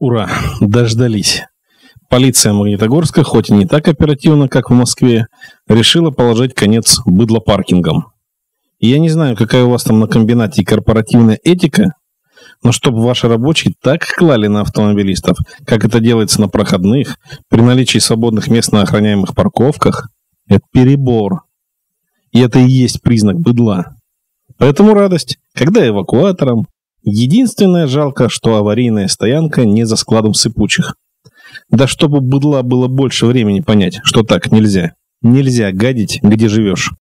Ура! Дождались. Полиция Магнитогорска, хоть и не так оперативно, как в Москве, решила положить конец быдлопаркингам. И я не знаю, какая у вас там на комбинате корпоративная этика, но чтобы ваши рабочие так клали на автомобилистов, как это делается на проходных, при наличии свободных мест на охраняемых парковках, это перебор. И это и есть признак быдла. Поэтому радость, когда эвакуатором. Единственное жалко, что аварийная стоянка не за складом сыпучих. Да чтобы быдла было больше времени понять, что так нельзя. Нельзя гадить, где живешь.